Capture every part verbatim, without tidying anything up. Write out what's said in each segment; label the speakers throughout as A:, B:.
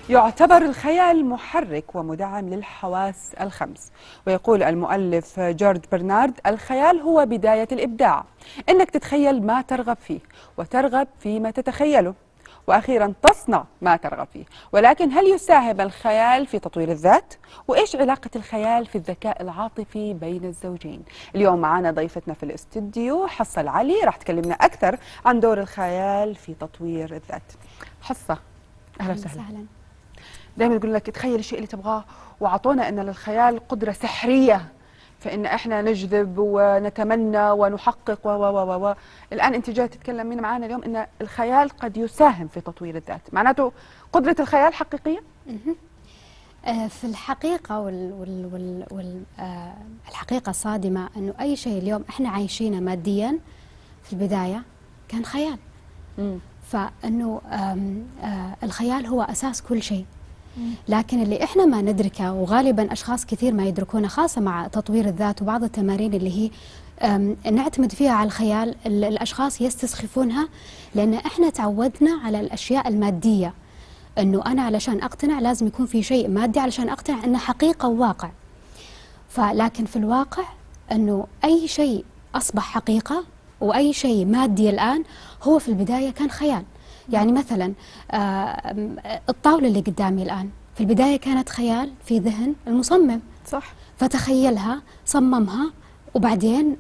A: يعتبر الخيال محرك ومدعم للحواس الخمس، ويقول المؤلف جورج برنارد: الخيال هو بداية الإبداع، إنك تتخيل ما ترغب فيه وترغب فيما تتخيله، وأخيرا تصنع ما ترغب فيه. ولكن هل يساهم الخيال في تطوير الذات؟ وإيش علاقة الخيال في الذكاء العاطفي بين الزوجين؟ اليوم معنا ضيفتنا في الاستديو حصة العلي، راح تكلمنا أكثر عن دور الخيال في تطوير الذات. حصة، أهلا وسهلا. دائما يقول لك تخيل الشيء اللي تبغاه، وعطونا أن للخيال قدرة سحرية فإن إحنا نجذب ونتمنى ونحقق و و و الآن أنت جاي تتكلمين معنا اليوم أن الخيال قد يساهم في تطوير الذات، معناته قدرة الخيال حقيقية؟
B: في الحقيقة وال وال وال وال آه الحقيقة الصادمة أنه أي شيء اليوم إحنا عايشينه ماديا في البداية كان خيال. مم. فأنه آه الخيال هو أساس كل شيء. لكن اللي احنا ما ندركه، وغالبا اشخاص كثير ما يدركونه، خاصه مع تطوير الذات وبعض التمارين اللي هي نعتمد فيها على الخيال، الاشخاص يستسخفونها لان احنا تعودنا على الاشياء الماديه، انه انا علشان اقتنع لازم يكون في شيء مادي علشان اقتنع انه حقيقه وواقع. فلكن في الواقع انه اي شيء اصبح حقيقه واي شيء مادي الان هو في البدايه كان خيال. يعني مثلا الطاولة اللي قدامي الآن في البداية كانت خيال في ذهن المصمم،
C: صح،
B: فتخيلها صممها وبعدين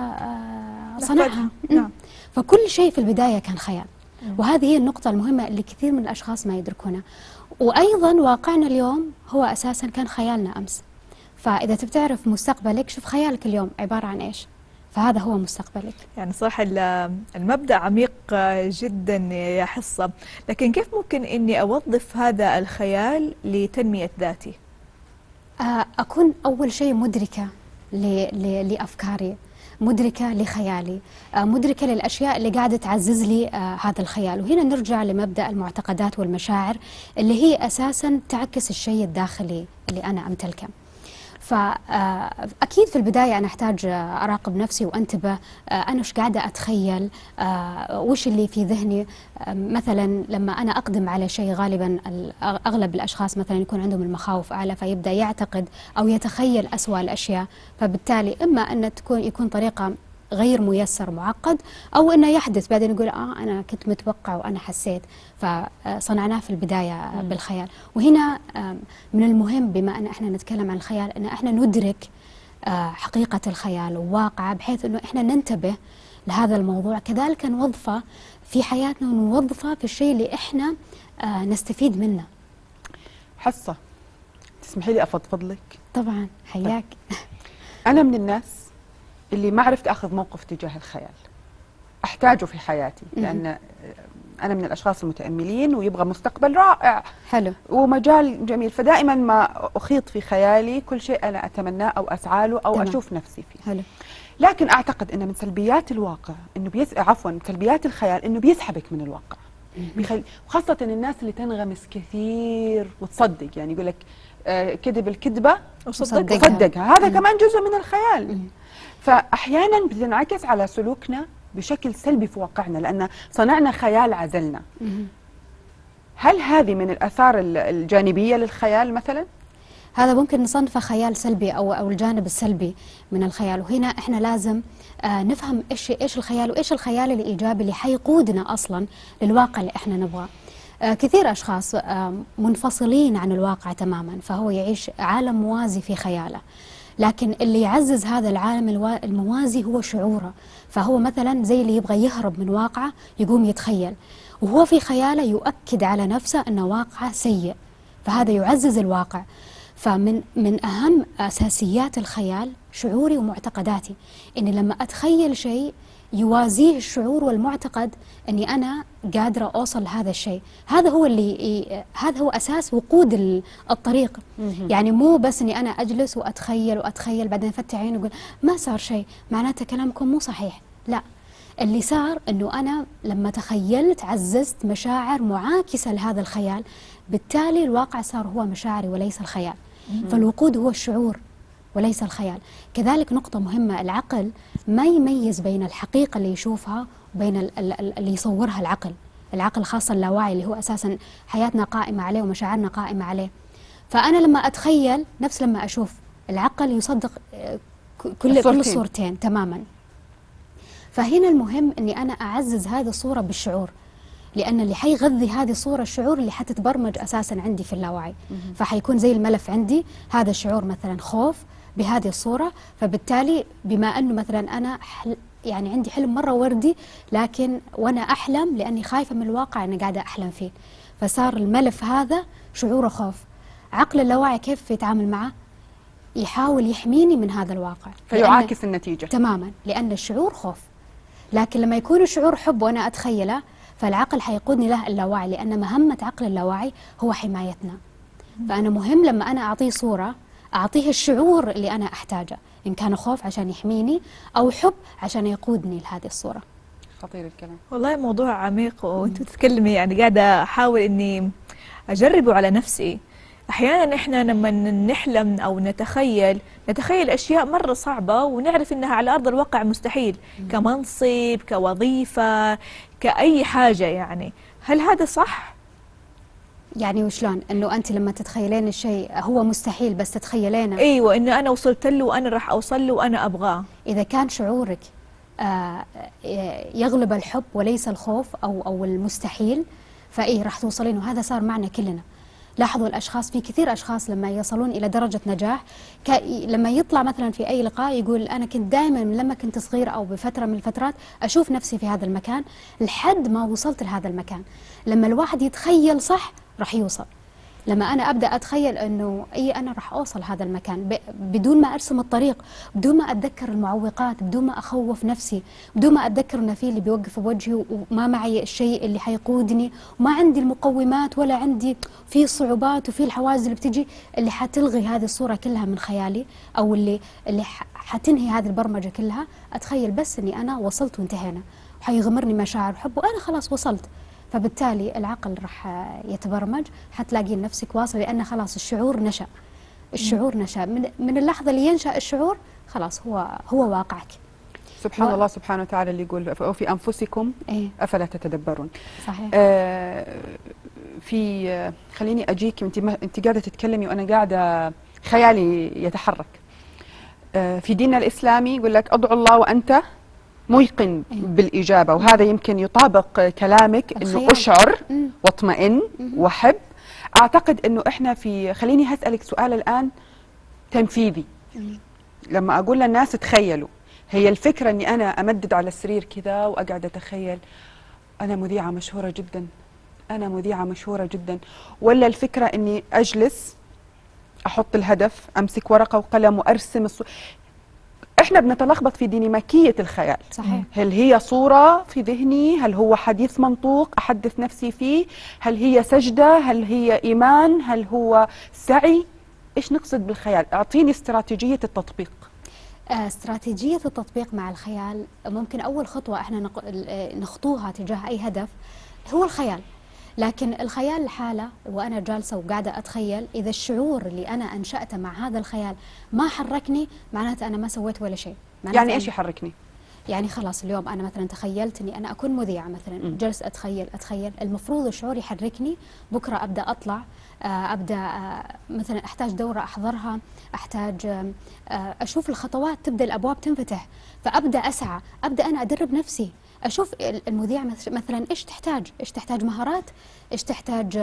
B: صنعها. نعم. فكل شيء في البداية كان خيال. مم. وهذه هي النقطة المهمة اللي كثير من الأشخاص ما يدركونها. وأيضا واقعنا اليوم هو أساسا كان خيالنا أمس. فإذا تبي تعرف مستقبلك شوف خيالك اليوم عبارة عن إيش، فهذا هو مستقبلك.
C: يعني صراحة المبدأ عميق جدا يا حصة، لكن كيف ممكن أني أوظف هذا الخيال لتنمية ذاتي؟
B: أكون أول شيء مدركة لأفكاري، مدركة لخيالي، مدركة للأشياء اللي قاعدة تعزز لي هذا الخيال. وهنا نرجع لمبدأ المعتقدات والمشاعر اللي هي أساسا تعكس الشيء الداخلي اللي أنا أمتلكه. فأكيد في البداية أنا أحتاج أراقب نفسي وأنتبه أنا وش قاعدة أتخيل، وش اللي في ذهني. مثلا لما أنا أقدم على شيء، غالبا أغلب الأشخاص مثلا يكون عندهم المخاوف أعلى، فيبدأ يعتقد أو يتخيل أسوأ الأشياء. فبالتالي إما أن تكون يكون طريقة غير ميسر معقد، أو أنه يحدث بعدين يقول آه أنا كنت متوقع وأنا حسيت، فصنعناه في البداية مم. بالخيال. وهنا من المهم بما أن إحنا نتكلم عن الخيال أن إحنا ندرك حقيقة الخيال وواقعه، بحيث أنه إحنا ننتبه لهذا الموضوع، كذلك نوظفه في حياتنا ونوظفه في الشيء اللي إحنا نستفيد منه.
A: حصة، تسمحي لي أفضفض لك؟
B: طبعا، حياك.
A: أنا من الناس اللي ما عرفت أخذ موقف تجاه الخيال، أحتاجه في حياتي، لأن أنا من الأشخاص المتأملين ويبغى مستقبل رائع
B: حلو
A: ومجال جميل، فدائما ما أخيط في خيالي كل شيء أنا أتمناه أو أسعى له أو
B: تمام.
A: أشوف نفسي فيه.
B: حلو.
A: لكن أعتقد أن من سلبيات الواقع إنه بيس... عفوا من سلبيات الخيال إنه بيسحبك من الواقع، بيخلي خاصة الناس اللي تنغمس كثير وتصدق، يعني يقول لك آه كذب الكذبة
B: وصدقها،
A: وصدقها. هذا كمان جزء من الخيال. فأحيانا بتنعكس على سلوكنا بشكل سلبي في واقعنا، لأن صنعنا خيال عزلنا. هل هذه من الآثار الجانبية للخيال مثلا؟
B: هذا ممكن نصنفه خيال سلبي أو أو الجانب السلبي من الخيال. وهنا إحنا لازم آه نفهم إيش إيش الخيال وإيش الخيال الإيجابي اللي حيقودنا أصلا للواقع اللي إحنا نبغاه. آه كثير أشخاص آه منفصلين عن الواقع تماما، فهو يعيش عالم موازي في خياله. لكن اللي يعزز هذا العالم الموازي هو شعوره. فهو مثلا زي اللي يبغى يهرب من واقعه يقوم يتخيل، وهو في خياله يؤكد على نفسه أن واقعه سيء، فهذا يعزز الواقع. فمن من أهم أساسيات الخيال شعوري ومعتقداتي، إني لما أتخيل شيء يوازيه الشعور والمعتقد أني أنا قادرة أوصل لهذا الشيء. هذا هو اللي هذا هو أساس وقود الطريق. يعني مو بس أني أنا أجلس وأتخيل وأتخيل بعدين أفتح عيني وأقول ما صار شيء، معناته كلامكم مو صحيح. لا، اللي صار أنه أنا لما تخيلت عززت مشاعر معاكسة لهذا الخيال، بالتالي الواقع صار هو مشاعري وليس الخيال. فالوقود هو الشعور وليس الخيال. كذلك نقطة مهمة، العقل ما يميز بين الحقيقة اللي يشوفها وبين اللي يصورها العقل. العقل خاصة اللاواعي اللي هو أساسا حياتنا قائمة عليه ومشاعرنا قائمة عليه. فأنا لما أتخيل نفس لما أشوف، العقل يصدق كل كل
A: الصورتين.
B: الصورتين تماما. فهنا المهم أني أنا أعزز هذه الصورة بالشعور، لأن اللي حيغذي هذه الصورة الشعور اللي حتتبرمج أساسا عندي في اللاوعي. فحيكون زي الملف عندي هذا الشعور مثلا خوف بهذه الصورة، فبالتالي بما أنه مثلا أنا حل يعني عندي حلم مرة وردي، لكن وأنا أحلم لأني خايفة من الواقع أنا قاعدة أحلم فيه، فصار الملف هذا شعوره خوف. عقل اللاواعي كيف يتعامل معه؟ يحاول يحميني من هذا الواقع،
A: فيعاكس النتيجة
B: تماما، لأن الشعور خوف. لكن لما يكون الشعور حب وأنا أتخيله، فالعقل حيقودني له اللاواعي، لأن مهمة عقل اللاواعي هو حمايتنا. فأنا مهم لما أنا أعطيه صورة أعطيه الشعور اللي أنا أحتاجه، إن كان خوف عشان يحميني أو حب عشان يقودني لهذه الصورة.
A: خطير الكلام.
C: والله موضوع عميق وانت تتكلمي، يعني قاعدة أحاول إني أجربه على نفسي. أحيانا إحنا لما نحلم أو نتخيل نتخيل أشياء مرة صعبة ونعرف إنها على أرض الواقع مستحيل، كمنصب، كوظيفة، كأي حاجة. يعني هل هذا صح؟
B: يعني وشلون؟ إنه أنت لما تتخيلين الشيء هو مستحيل بس تتخيلينه؟
C: أيوة، إنه أنا وصلت له وأنا راح أوصل له وأنا أبغاه.
B: إذا كان شعورك آه يغلب الحب وليس الخوف أو أو المستحيل، فإيه راح توصلين. وهذا صار معنا كلنا. لاحظوا الأشخاص، في كثير أشخاص لما يصلون إلى درجة نجاح، لما يطلع مثلا في أي لقاء يقول أنا كنت دائما من لما كنت صغير أو بفترة من الفترات أشوف نفسي في هذا المكان لحد ما وصلت لهذا المكان. لما الواحد يتخيل صح راح يوصل. لما أنا أبدأ أتخيل أنه أي أنا راح أوصل هذا المكان بدون ما أرسم الطريق، بدون ما أتذكر المعوقات، بدون ما أخوف نفسي، بدون ما أتذكر أن في اللي بيوقف بوجهي وما معي الشيء اللي حيقودني وما عندي المقومات ولا عندي في الصعوبات وفي الحواجز اللي بتجي اللي حتلغي هذه الصورة كلها من خيالي، أو اللي اللي حتنهي هذه البرمجة كلها. أتخيل بس أني أنا وصلت وانتهينا، وحيغمرني مشاعر حب وأنا خلاص وصلت. فبالتالي العقل راح يتبرمج، حتلاقي نفسك واصل، لأن خلاص الشعور نشأ. الشعور نشأ من من اللحظة اللي ينشأ الشعور، خلاص هو هو واقعك.
A: سبحان الله سبحانه وتعالى اللي يقول في أنفسكم
B: إيه؟
A: أفلا تتدبرون.
B: صحيح.
A: آه في آه خليني أجيك، أنت أنت قاعدة تتكلمي وأنا قاعدة خيالي يتحرك. آه في ديننا الإسلامي يقول لك أدعو الله وأنت موقن بالإجابة، وهذا يمكن يطابق كلامك إنه أشعر واطمئن وحب. أعتقد إنه إحنا في، خليني هسألك سؤال الآن تنفيذي. لما أقول للناس تخيلوا، هي الفكرة إني أنا أمدد على السرير كذا وأقعد أتخيل أنا مذيعة مشهورة جدا، أنا مذيعة مشهورة جدا، ولا الفكرة إني أجلس أحط الهدف، أمسك ورقة وقلم وأرسم الصورة؟ احنا بنتلخبط في ديناميكية الخيال.
B: صحيح.
A: هل هي صورة في ذهني؟ هل هو حديث منطوق أحدث نفسي فيه؟ هل هي سجدة؟ هل هي إيمان؟ هل هو سعي؟ إيش نقصد بالخيال؟ أعطيني استراتيجية التطبيق.
B: آه، استراتيجية التطبيق مع الخيال، ممكن أول خطوة احنا نخطوها تجاه أي هدف هو الخيال. لكن الخيال الحالة وأنا جالسة وقاعدة أتخيل، إذا الشعور اللي أنا أنشأته مع هذا الخيال ما حركني، معناته أنا ما سويت ولا شيء.
A: يعني إيش يحركني؟
B: يعني خلاص اليوم أنا مثلا تخيلت أني أنا أكون مذيعة مثلا، جلس أتخيل أتخيل المفروض الشعور يحركني. بكرة أبدأ أطلع، أبدأ مثلا أحتاج دورة أحضرها، أحتاج أشوف الخطوات، تبدأ الأبواب تنفتح، فأبدأ أسعى، أبدأ أنا أدرب نفسي، أشوف المذيع مثلا إيش تحتاج، إيش تحتاج مهارات، إيش تحتاج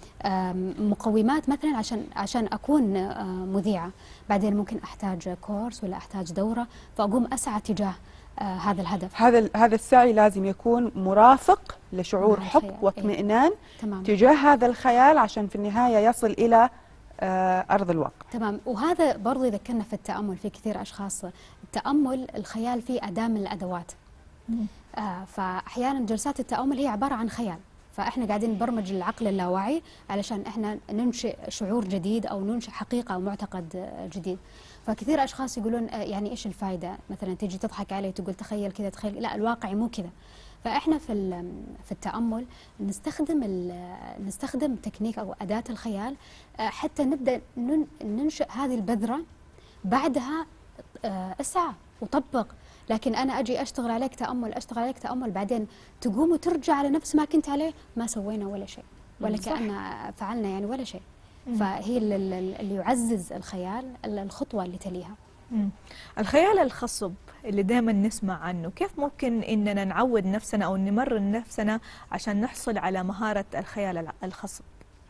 B: مقومات مثلا عشان عشان أكون مذيعة. بعدين ممكن أحتاج كورس ولا أحتاج دورة، فأقوم أسعى تجاه آه هذا الهدف.
A: هذا هذا السعي لازم يكون مرافق لشعور حب واطمئنان
B: إيه؟
A: تجاه هذا الخيال، عشان في النهاية يصل إلى آه أرض الواقع.
B: تمام. وهذا برضو يذكرنا في التأمل. في كثير أشخاص التأمل الخيال فيه أداة من الأدوات. آه فأحيانا جلسات التأمل هي عبارة عن خيال، فإحنا قاعدين نبرمج العقل اللاواعي علشان إحنا ننشئ شعور جديد أو ننشئ حقيقة أو معتقد جديد. فكثير أشخاص يقولون يعني إيش الفائدة؟ مثلا تيجي تضحك علي تقول تخيل كذا تخيل، لا الواقع مو كذا. فإحنا في في التأمل نستخدم نستخدم تكنيك أو أداة الخيال حتى نبدأ ننشئ هذه البذرة. بعدها اسعى وطبق، لكن أنا أجي أشتغل عليك تأمل أشتغل عليك تأمل بعدين تقوم وترجع على نفس ما كنت عليه، ما سوينا ولا شيء ولا كأن فعلنا يعني ولا شيء. فهي اللي يعزز الخيال الخطوة اللي تليها.
C: مم. الخيال الخصب اللي دائما نسمع عنه، كيف ممكن إننا نعود نفسنا أو نمرن نفسنا عشان نحصل على مهارة الخيال الخصب؟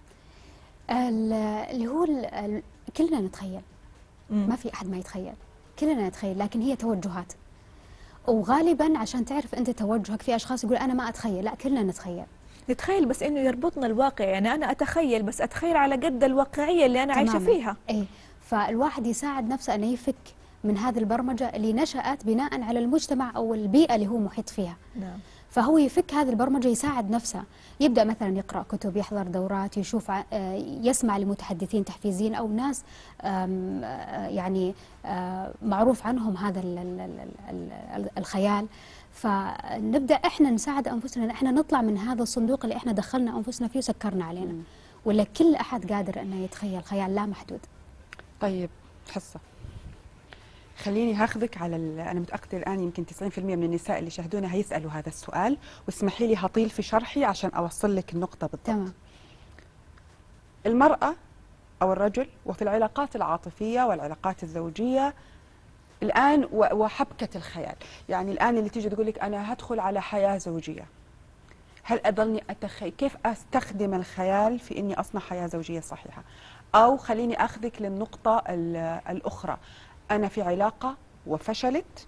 B: اللي هو كلنا نتخيل،
C: مم.
B: ما في أحد ما يتخيل، كلنا نتخيل، لكن هي توجهات. وغالبا عشان تعرف أنت توجهك، في أشخاص يقول أنا ما أتخيل، لا كلنا نتخيل.
C: نتخيل بس إنه يربطنا الواقع، يعني أنا أتخيل بس أتخيل على قد الواقعية اللي أنا عايشة فيها.
B: إيه، فالواحد يساعد نفسه أنه يفك من هذه البرمجة اللي نشأت بناء على المجتمع أو البيئة اللي هو محيط فيها.
C: نعم.
B: فهو يفك هذه البرمجة، يساعد نفسه، يبدأ مثلا يقرأ كتب، يحضر دورات، يشوف يسمع لمتحدثين تحفيزيين أو ناس يعني معروف عنهم هذا الخيال. فنبدأ إحنا نساعد أنفسنا إن إحنا نطلع من هذا الصندوق اللي إحنا دخلنا أنفسنا فيه وسكرنا علينا. ولا كل أحد قادر أنه يتخيل خيال لا محدود.
A: طيب حصة، خليني هاخذك على ال... أنا متأكدة الآن يمكن تسعين بالمئة من النساء اللي شاهدونا هيسألوا هذا السؤال، واسمحي لي هطيل في شرحي عشان أوصل لك النقطة بالضبط.
B: تمام.
A: المرأة أو الرجل وفي العلاقات العاطفية والعلاقات الزوجية الآن وحبكة الخيال، يعني الآن اللي تيجي تقول لك أنا هدخل على حياة زوجية، هل أضلني أتخيل كيف أستخدم الخيال في إني أصنع حياة زوجية صحيحة؟ أو خليني أخذك للنقطة الأخرى، أنا في علاقة وفشلت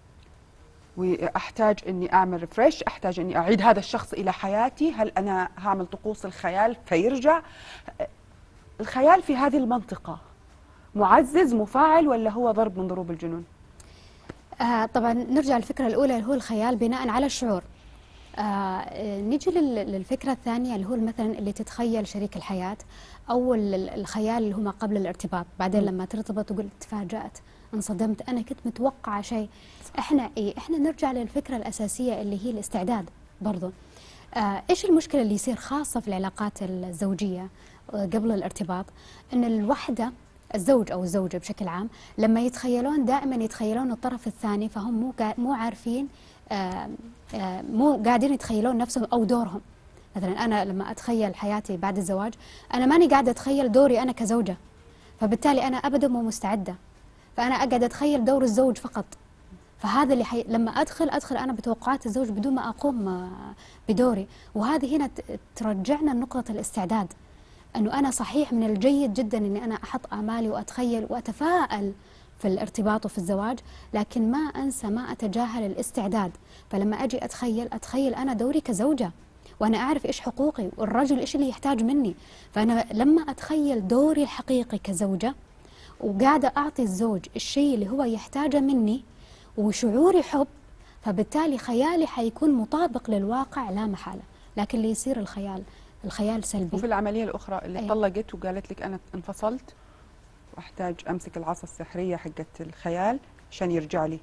A: وأحتاج إني أعمل ريفريش، أحتاج إني أعيد هذا الشخص إلى حياتي، هل أنا هعمل طقوس الخيال فيرجع؟ الخيال في هذه المنطقة معزز مفاعل ولا هو ضرب من ضروب الجنون؟
B: آه طبعا نرجع للفكرة الأولى اللي هو الخيال بناء على الشعور. آه نيجي للفكرة الثانية اللي هو مثلا اللي تتخيل شريك الحياة، أو الخيال اللي هو ما قبل الارتباط، بعدين لما ترتبط تقول تفاجأت، انصدمت، أنا كنت متوقعة شيء. إحنا إيه إحنا نرجع للفكرة الأساسية اللي هي الاستعداد برضو. آه إيش المشكلة اللي يصير خاصة في العلاقات الزوجية قبل الارتباط؟ إن الوحدة الزوج أو الزوجة بشكل عام لما يتخيلون دائما يتخيلون الطرف الثاني، فهم مو مو عارفين آه آه مو قاعدين يتخيلون نفسهم أو دورهم. مثلا أنا لما أتخيل حياتي بعد الزواج، أنا ماني قاعدة أتخيل دوري أنا كزوجة، فبالتالي أنا أبدا مو مستعدة، فأنا أقعد أتخيل دور الزوج فقط. فهذا اللي حي... لما أدخل أدخل أنا بتوقعات الزوج بدون ما أقوم بدوري. وهذه هنا ترجعنا لنقطة الاستعداد، أنه أنا صحيح من الجيد جدا أني أنا أحط آمالي وأتخيل وأتفائل في الارتباط وفي الزواج، لكن ما أنسى ما أتجاهل الاستعداد. فلما أجي أتخيل أتخيل أنا دوري كزوجة، وأنا أعرف إيش حقوقي والرجل إيش اللي يحتاج مني. فأنا لما أتخيل دوري الحقيقي كزوجة وقاعدة أعطي الزوج الشيء اللي هو يحتاجه مني وشعوري حب، فبالتالي خيالي حيكون مطابق للواقع لا محالة. لكن اللي يصير الخيال الخيال سلبي.
A: وفي العملية الأخرى اللي
B: أيه.
A: طلقت وقالت لك أنا انفصلت وأحتاج أمسك العصا السحرية حقت الخيال عشان يرجع لي.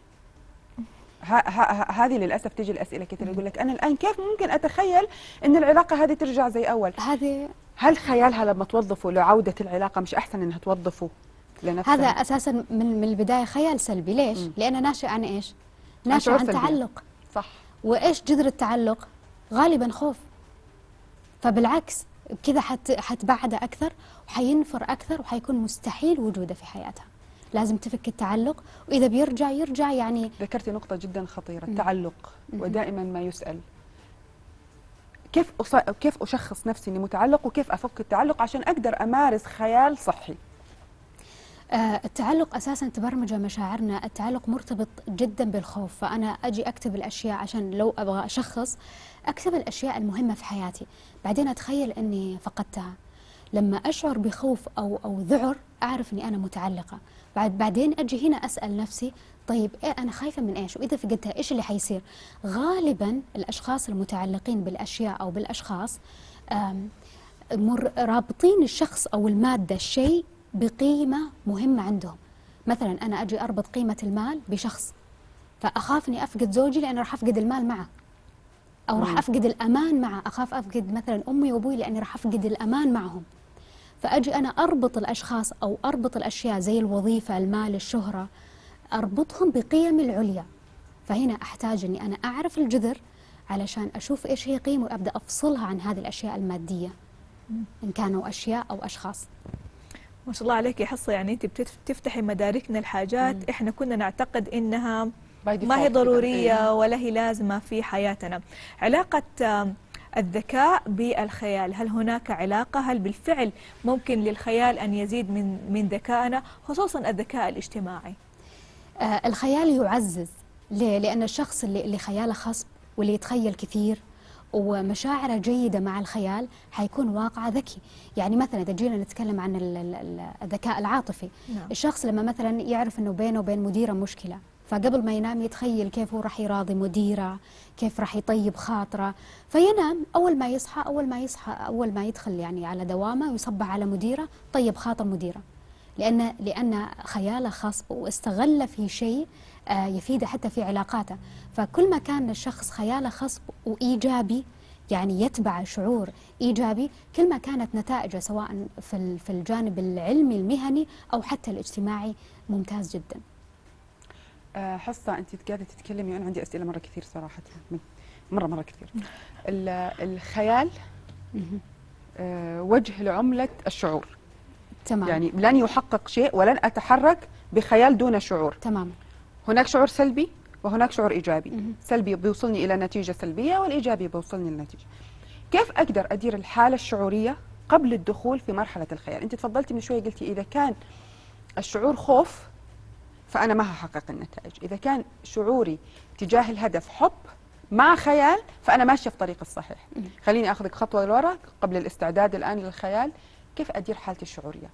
A: هذه للأسف تيجي الأسئلة كثير، يقول لك أنا الآن كيف ممكن أتخيل أن العلاقة هذه ترجع زي أول؟
B: هذه
A: هل خيالها لما توظفه لعودة العلاقة مش أحسن أنها توظفه لنفسها؟
B: هذا أساسا من من البداية خيال سلبي. ليش؟ م. لأنه ناشئ عن إيش؟ ناشئ عن تعلق.
A: صح.
B: وإيش جذر التعلق؟ غالبا خوف. فبالعكس كذا حت حتبعده أكثر وحينفر أكثر وحيكون مستحيل وجوده في حياتها. لازم تفك التعلق، وإذا بيرجع يرجع. يعني
A: ذكرتي نقطة جدا خطيرة، التعلق، ودائما ما يسأل كيف أص... كيف أشخص نفسي إني متعلق وكيف أفك التعلق عشان أقدر أمارس خيال صحي.
B: آه التعلق أساسا تبرمج مشاعرنا، التعلق مرتبط جدا بالخوف. فأنا أجي أكتب الأشياء عشان لو أبغى أشخص أكتب الأشياء المهمة في حياتي، بعدين أتخيل أني فقدتها. لما أشعر بخوف أو أو ذعر أعرف أني أنا متعلقة. بعد بعدين أجي هنا أسأل نفسي طيب إيه أنا خايفة من إيش؟ وإذا فقدتها إيش اللي حيصير؟ غالبا الأشخاص المتعلقين بالأشياء أو بالأشخاص رابطين الشخص أو المادة الشيء بقيمة مهمة عندهم. مثلا أنا أجي أربط قيمة المال بشخص، فأخاف أني أفقد زوجي لأني راح أفقد المال معه، أو راح أفقد الأمان معه. أخاف أفقد مثلا أمي وأبوي لأني راح أفقد الأمان معهم. فأجي أنا أربط الأشخاص أو أربط الأشياء زي الوظيفة، المال، الشهرة، أربطهم بقيم العليا. فهنا أحتاج أني أنا أعرف الجذر علشان أشوف إيش هي قيمة وأبدأ أفصلها عن هذه الأشياء المادية إن كانوا أشياء أو أشخاص.
C: ما شاء الله عليك يا حصة، يعني أنت بتفتحي مداركنا الحاجات مم. إحنا كنا نعتقد إنها ما هي ضرورية ولا هي لازمة في حياتنا. علاقة الذكاء بالخيال، هل هناك علاقة؟ هل بالفعل ممكن للخيال أن يزيد من من ذكائنا، خصوصا الذكاء الاجتماعي؟
B: آه الخيال يعزز. ليه؟ لأن الشخص اللي, اللي خياله خصب واللي يتخيل كثير ومشاعره جيدة مع الخيال حيكون واقع ذكي. يعني مثلا إذا جينا نتكلم عن الذكاء العاطفي، نعم. الشخص لما مثلا يعرف أنه بينه وبين مديره مشكلة، فقبل ما ينام يتخيل كيف هو راح يراضي مديره، كيف راح يطيب خاطره، فينام أول ما يصحى أول ما يصحى أول ما يدخل يعني على دوامه ويصبح على مديره طيب خاطر مديره، لأن لأن خياله خصب واستغل في شيء يفيده حتى في علاقاته. فكل ما كان الشخص خياله خصب وإيجابي، يعني يتبع شعور إيجابي، كل ما كانت نتائجه سواء في في الجانب العلمي المهني أو حتى الاجتماعي ممتاز جدا.
A: حصة أنت قاعدة تتكلمي وأنا عندي أسئلة مرة كثير صراحة، مرة مرة كثير. الخيال وجه لعملة الشعور.
B: تمام.
A: يعني لن يحقق شيء ولن أتحرك بخيال دون شعور.
B: تمام.
A: هناك شعور سلبي وهناك شعور إيجابي. مم. سلبي بيوصلني إلى نتيجة سلبية والإيجابي بيوصلني لنتيجة. كيف أقدر أدير الحالة الشعورية قبل الدخول في مرحلة الخيال؟ أنت تفضلتي من شوية قلتي إذا كان الشعور خوف فأنا ما هحقق النتائج، إذا كان شعوري تجاه الهدف حب مع خيال فأنا ماشية في طريق الصحيح. مم. خليني أخذك خطوة لورا قبل الاستعداد الآن للخيال. كيف أدير حالتي الشعورية؟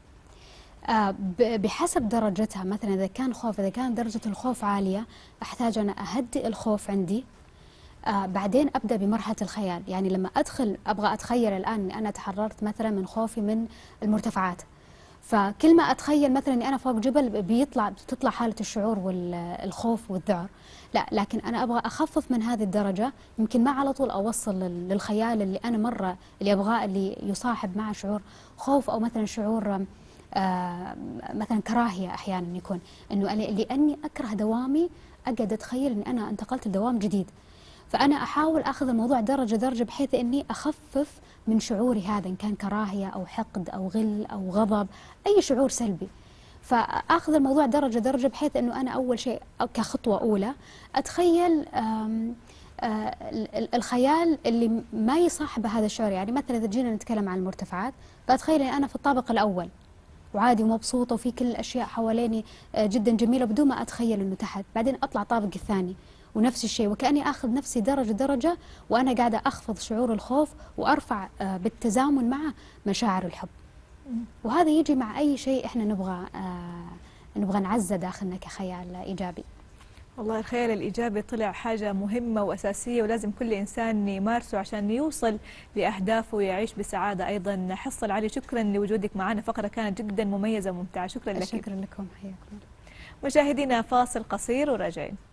B: آه بحسب درجتها. مثلا إذا كان خوف، إذا كان درجة الخوف عالية أحتاج أنا أهدئ الخوف عندي، آه بعدين أبدأ بمرحلة الخيال. يعني لما أدخل أبغى أتخيل الآن أني أنا تحررت مثلا من خوفي من المرتفعات، فكل ما أتخيل مثلا أني أنا فوق جبل بيطلع بتطلع حالة الشعور والخوف والذعر. لا، لكن أنا أبغى أخفف من هذه الدرجة، يمكن ما على طول أوصل للخيال اللي أنا مرة اللي أبغاه اللي يصاحب مع شعور خوف أو مثلا شعور آه مثلا كراهية. أحيانا يكون أنه لأني أكره دوامي أقعد أتخيل أني أنا انتقلت لدوام جديد، فأنا أحاول أخذ الموضوع درجة درجة بحيث أني أخفف من شعوري هذا، إن كان كراهية أو حقد أو غل أو غضب أي شعور سلبي، فأخذ الموضوع درجة درجة بحيث أنه أنا أول شيء كخطوة أولى أتخيل آم آه الخيال اللي ما يصاحب هذا الشعور. يعني مثلا إذا جينا نتكلم عن المرتفعات فأتخيل أني أنا في الطابق الأول وعادي ومبسوطة وفي كل الأشياء حواليني جدا جميلة بدون ما أتخيل أنه تحت، بعدين أطلع طابق الثاني ونفس الشيء، وكأني أخذ نفسي درجة درجة وأنا قاعدة أخفض شعور الخوف وأرفع بالتزامن مع مشاعر الحب. وهذا يجي مع أي شيء إحنا نبغى نبغى نعزه داخلنا كخيال إيجابي.
C: والله الخيال الإيجابي طلع حاجة مهمة وأساسية ولازم كل إنسان يمارسه عشان يوصل لأهدافه ويعيش بسعادة. أيضا حصة العلي، شكرا لوجودك معنا، فقرة كانت جدا مميزة وممتعة. شكرا لك.
B: شكرا لكم، حياكم.
C: مشاهدينا فاصل قصير وراجعين.